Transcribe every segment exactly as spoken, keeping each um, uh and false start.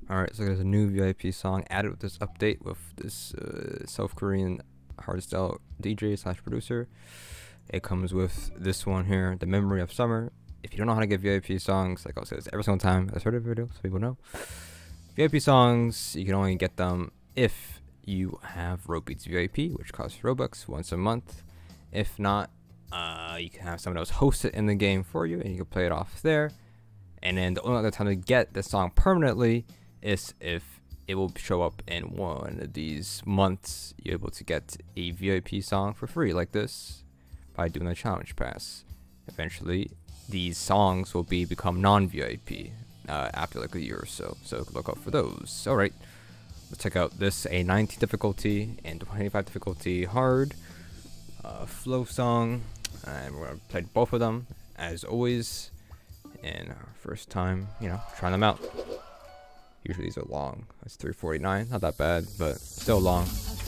Alright, so there's a new V I P song added with this update with this uh, South Korean hardstyle D J slash producer. It comes with this one here, The Memory of Summer. If you don't know how to get V I P songs, like I'll say this every single time I start a video so people know. V I P songs, you can only get them if you have Robeats V I P, which costs Robux once a month. If not, uh, you can have someone else host it in the game for you and you can play it off there. And then the only other time to get the song permanently is if it will show up in one of these months. You're able to get a V I P song for free like this by doing a challenge pass. Eventually these songs will be become non-V I P uh, after like a year or so, so look out for those. Alright, let's check out this, a nineteen difficulty and twenty-five difficulty hard uh, flow song, and we're gonna play both of them as always. And our first time, you know, trying them out. Usually these are long. That's three forty-nine, not that bad, but still long.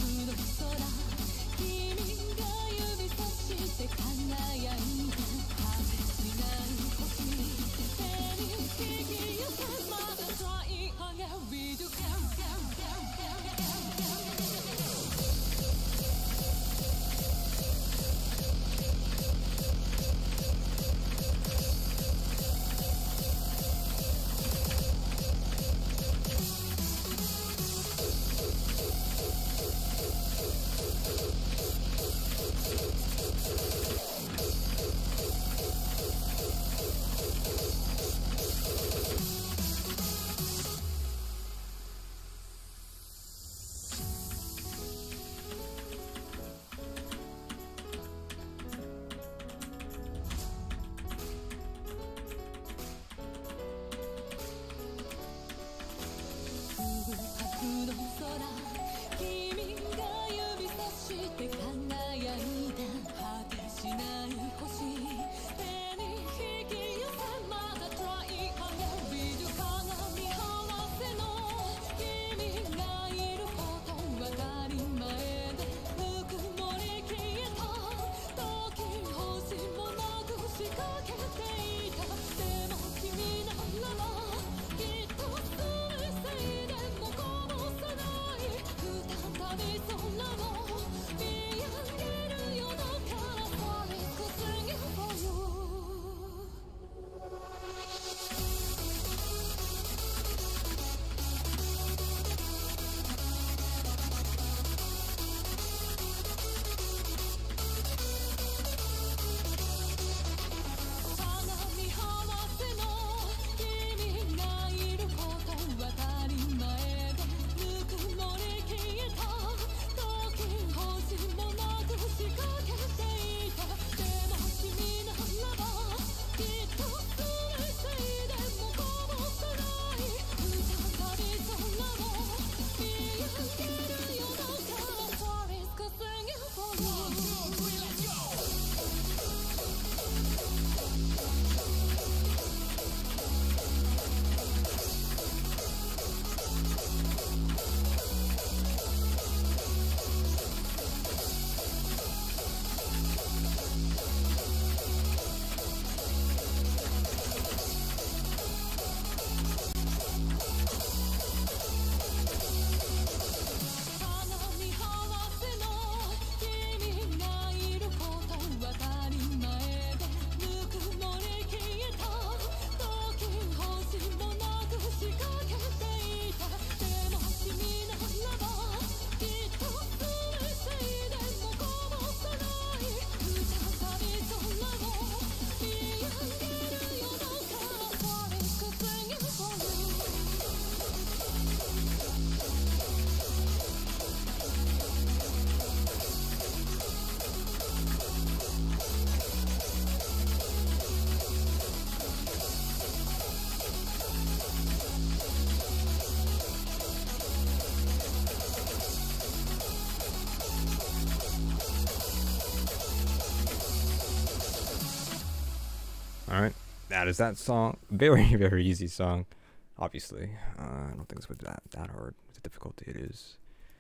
Alright, that is that song. Very, very easy song, obviously. Uh, I don't think it's that, that hard. It's a difficulty it is.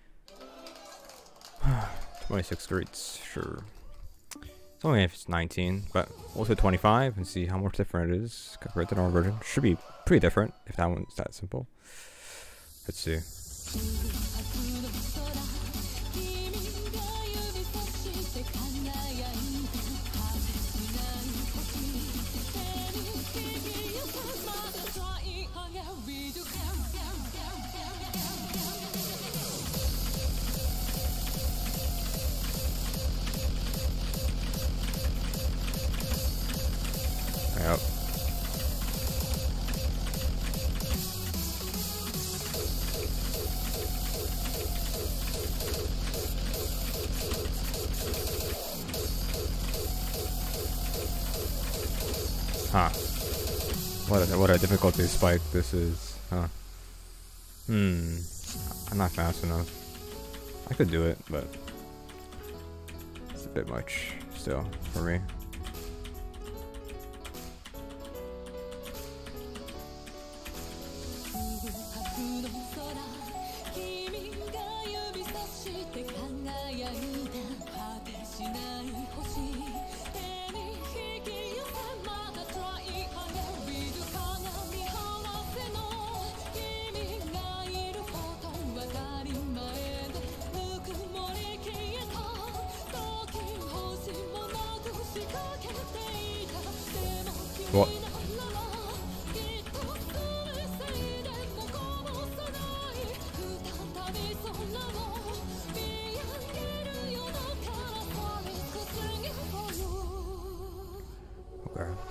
twenty-six streets, sure. It's only if it's nineteen, but we'll say twenty-five and see how much different it is compared to the normal version. Should be pretty different if that one's that simple. Let's see. Yep. Huh. What a, what a difficulty spike this is. Huh. Hmm. I'm not fast enough. I could do it, but it's a bit much still for me. What? Okay.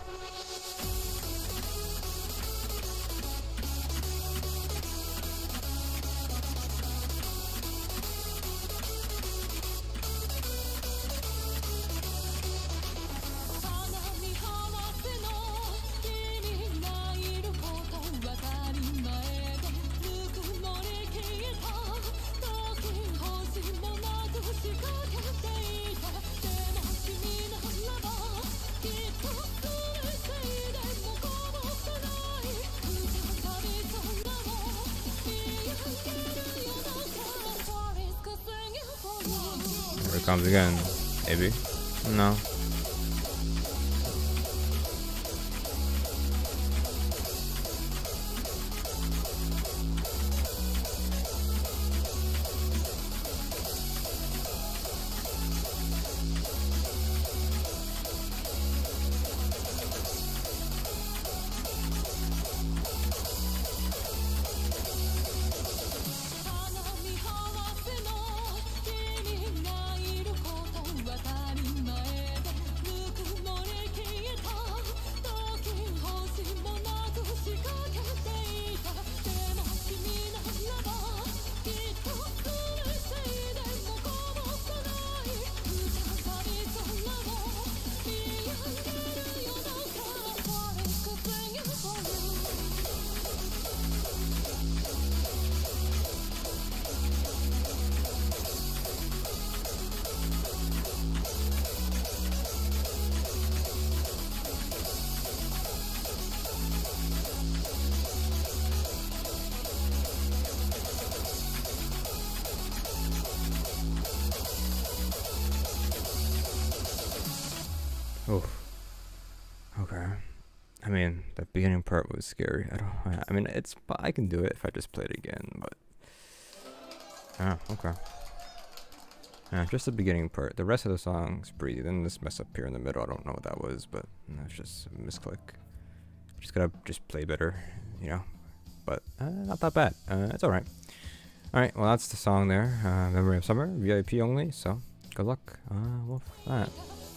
Here it comes again. Maybe. No. Oh. Okay. I mean, the beginning part was scary. I don't. I mean, it's. I can do it if I just play it again. But. Ah. Okay. Yeah, just the beginning part. The rest of the song's breezy. Then this mess up here in the middle. I don't know what that was, but that's just a misclick. Just gotta just play better, you know. But uh, not that bad. Uh, it's all right. All right. Well, that's the song there. Uh, Memory of Summer, V I P only. So good luck uh, with that.